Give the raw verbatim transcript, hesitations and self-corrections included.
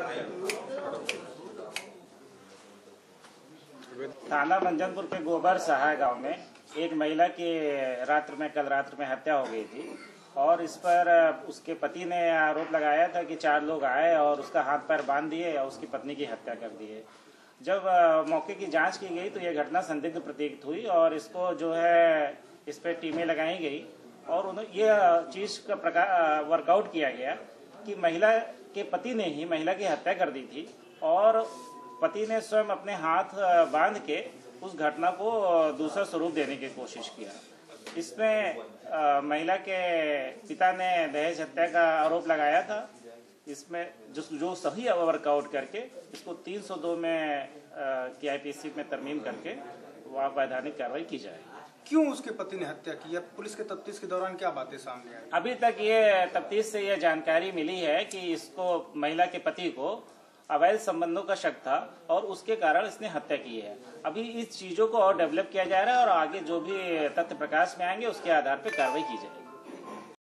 थाना मंजनपुर के गोबर सहाय गांव में एक महिला की रात्र में कल रात्र में हत्या हो गई थी और इस पर उसके पति ने आरोप लगाया था कि चार लोग आए और उसका हाथ पैर बांध दिए और उसकी पत्नी की हत्या कर दी है। जब मौके की जांच की गई तो यह घटना संदिग्ध प्रतीत हुई और इसको जो है इस पर टीमें लगाई गई और ये चीज का प्रकार वर्कआउट किया गया कि महिला के पति ने ही महिला की हत्या कर दी थी और पति ने स्वयं अपने हाथ बांध के उस घटना को दूसरा स्वरूप देने की कोशिश किया। इसमें आ, महिला के पिता ने दहेज हत्या का आरोप लगाया था। इसमें जो जो सही वर्कआउट करके इसको तीन सौ दो में के आईपीसी में तरमीम करके वह वैधानिक कार्रवाई की जाए। क्यों उसके पति ने हत्या की है? पुलिस के तफ्तीश के दौरान क्या बातें सामने आई? अभी तक ये तफ्तीश से यह जानकारी मिली है कि इसको महिला के पति को अवैध संबंधों का शक था और उसके कारण इसने हत्या की है। अभी इस चीजों को और डेवलप किया जा रहा है और आगे जो भी तथ्य प्रकाश में आएंगे उसके आधार पर कार्रवाई की जाएगी।